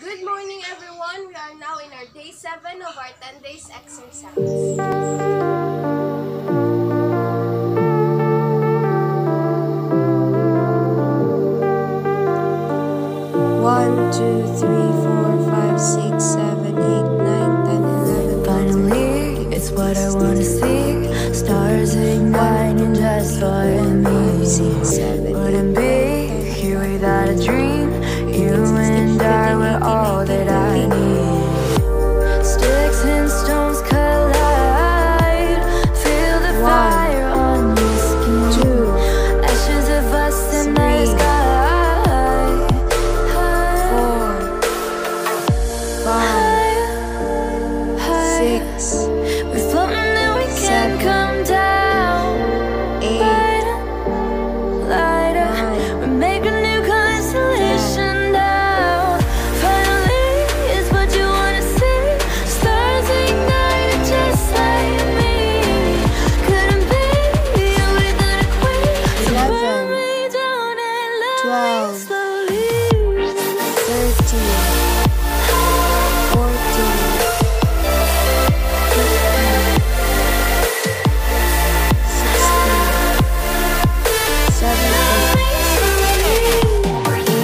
Good morning, everyone. We are now in our day 7 of our 10 days exercise. One, two, three, four, five, 6, 7, 8, 9, 10, 11. Finally, it's what I wanna see. Stars igniting just for me. 6, 7, Wouldn't be here without a dream. You and I were all that I need. Sticks and stones collide. Feel the fire on your skin. 2, Ashes of us in the sky. 4, 5, 6, We're floating and we can't 7, come down. 8, Lighter, we're making a new constellation now. Finally, it's what you wanna see. Stars ignited just like me. Couldn't be you without a queen. So burn 11, me down and love 12, me slowly. 13, 14, 15, 16, 17, 18,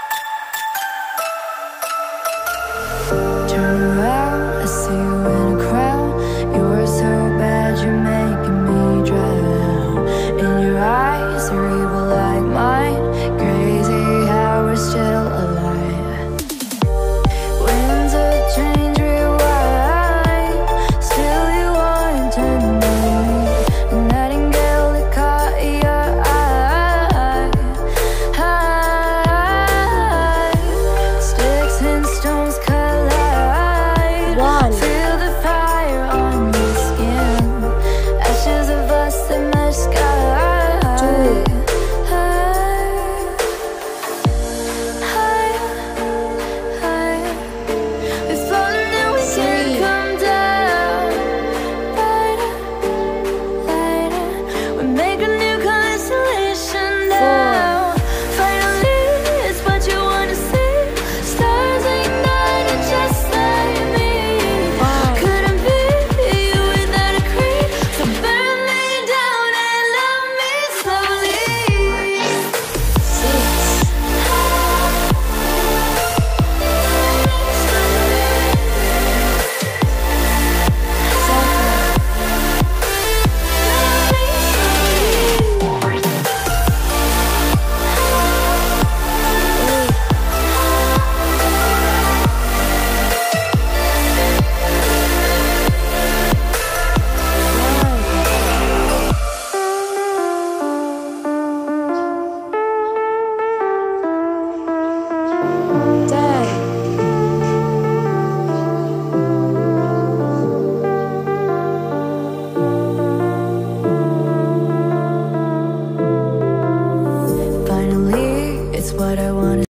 Turn around, I see you in a crowd.